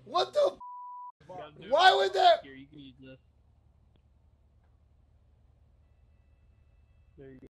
What the? Why would that? Here, you can use this. There you go.